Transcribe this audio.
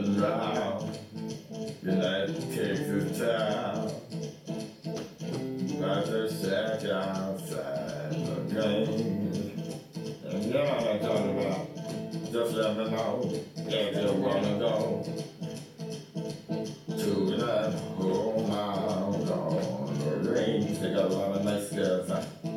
rolling round. United Texas town. About to shack outside the game. And you know what I'm talking about. Just let me know if you wanna go to that whole mile on the range. They got a lot of nice girls, huh?